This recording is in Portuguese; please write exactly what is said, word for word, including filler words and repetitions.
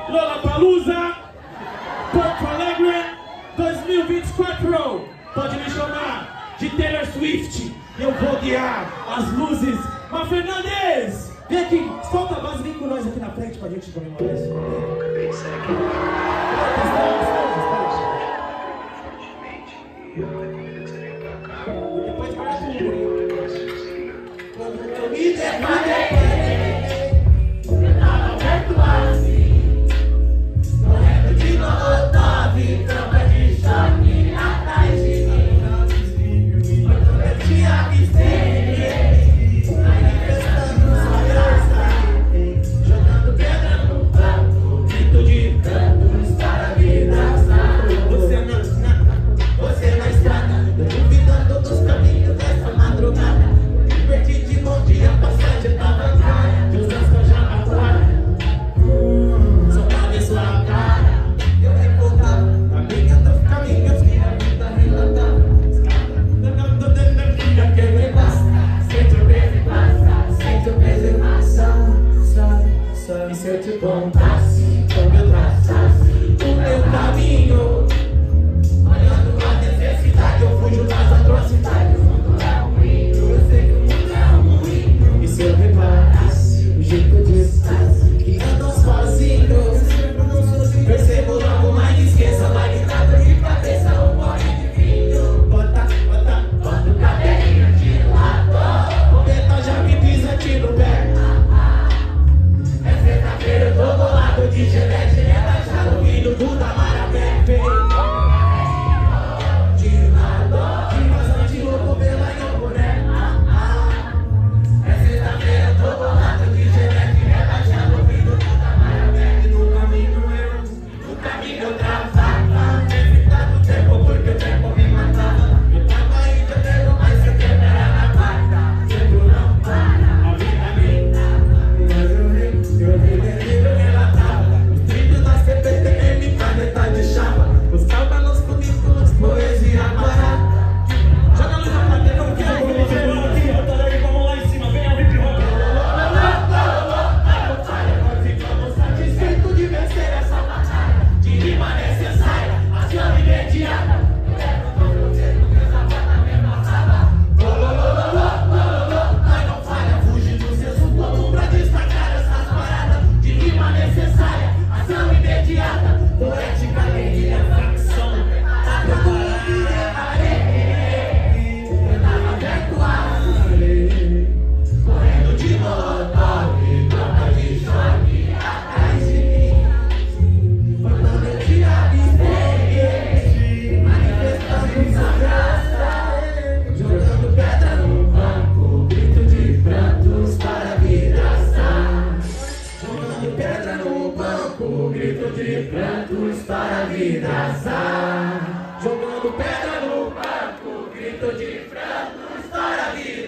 Lollapalooza, Porto Alegre, dois mil e vinte e quatro. Pode me chamar de Taylor Swift. Eu vou guiar as luzes. Mas Fernandes, vem aqui, solta a base, vem com nós aqui na frente pra gente comemorar isso. Depois vai tudo. Eu me deparei, eu tava perto assim, correndo de molotov, tropa de choque atrás de mim. Eu tinha que ser, manifestando força, jogando pedra no banco, grito de cantos para a vida. Você na, você na estrada, duvidando dos caminhos dessa madrugada. Me perdi de bom dia, passagem tava cara, de usar sua jamapuara. Só pra ver sua cara, eu revoltava, caminhando os caminhos que a vida relatava. Jogando dentro da vida que me basta, sente o peso e passa, sente o peso e passa. E se eu te contasse, como eu traçasse o meu caminho, olhando a necessidade, eu fujo das atrocidades. O mundo é ruim, eu sei que o mundo é ruim. E se eu reparasse o jeito de estar, que andam sozinhos, percebo logo, mas esqueça, marinado de cabeça, um gole de vinho. Bota, bota, bota o cabelinho de lado, o beta já me pisa, tira o pé. É sexta-feira, eu tô bolado de gelete, rebaixado, vindo do Tamarapé. De lado, de bastante louco pela Iamburé. É sexta-feira, eu tô bolado de gelete, rebaixado, vindo do Tamarapé. E no caminho eu, no caminho eu travava, evitando o tempo porque o tempo me matava. Eu tava indo, eu tenho mais que quebrar na quarta, tempo não para, a vida me dava. Mas eu ri, eu ri, eu relatava os trilhos da C P T M, caneta de chapa, buscava nos currículos poesia parada. Joga a luz na plateia, não quero que você vá aqui, bota aí, vamos lá em cima, vem a hip hop. Ficamos satisfeitos de vencer essa batalha, de rima necessária, ação imediata. Nós não falha, fugindo do senso comum pra destacar essas paradas, de rima necessária, ação imediata, poética, guerrilha, facção, tá preparada. Eu tava perto ali, correndo de molotov, tropa de choque atrás de mim. Foi quando eu te avistei, manifestando sua graça, jogando pedra no banco, grito de prantos para a vidraça. Jogando pedra no banco, grito de prantos para a vidraça. Jogando pedra no banco, grito de prantos para a vidraça.